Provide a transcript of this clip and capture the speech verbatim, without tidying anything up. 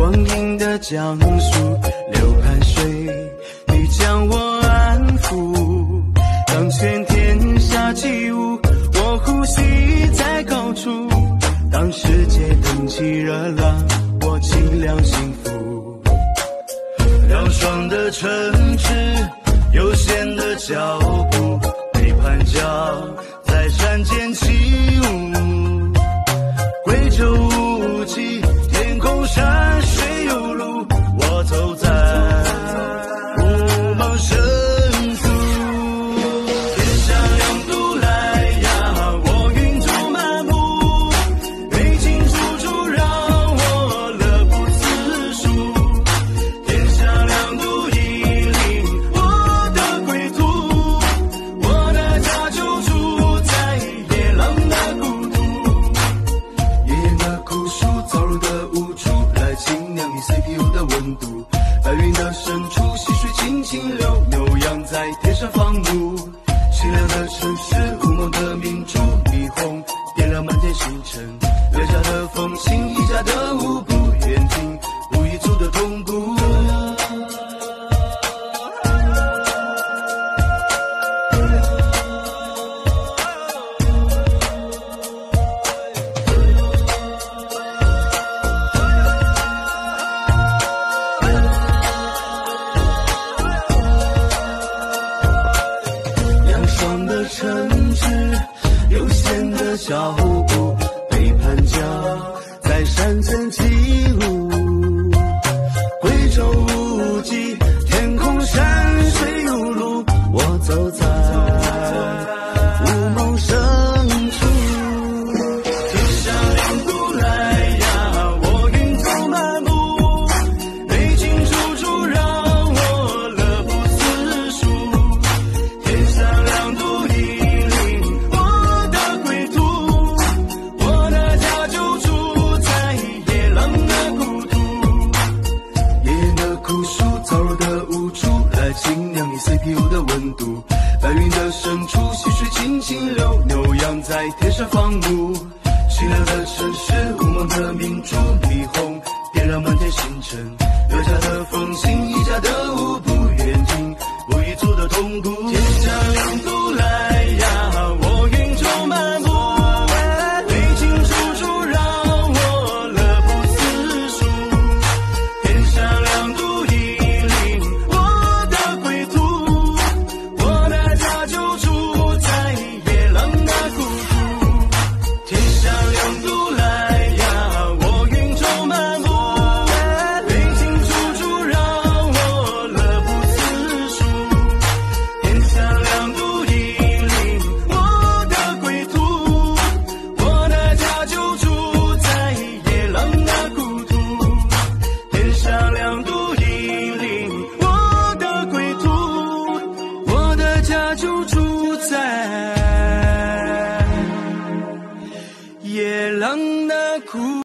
光阴的江树流汗水，你将我安抚。当全天下起舞，我呼吸在高处。当世界腾起热浪，我清凉幸福。凉爽的城市，悠闲的脚步，背叛脚在山间起舞。贵州无际，天空山水有路，我走在雾茫深处。天下两度来呀，我云中漫步，美景处处让我乐不思蜀。天下两度引领我的归途，我的家就住在野狼的孤独。爷爷的枯树，燥热的无处，来清凉你 C P U 的温度。白云的深处，溪水轻轻流，牛羊在天上放牧。清凉的城市，雾蒙的明珠，霓虹点亮满天星辰。岳家的风情，一家的舞步，远近无一处的同步。凉的城市，悠闲的脚步，背叛脚在山间起舞。贵州无际，天空山水有路，我走在雾蒙深处。天下两度来呀，我云中漫步，美景处处让我乐不思蜀。天下两度清凉你 C P U 的温度，白云的深处，溪水轻轻流，牛羊在天上放牧。清凉的城市，雾蒙的明珠，霓虹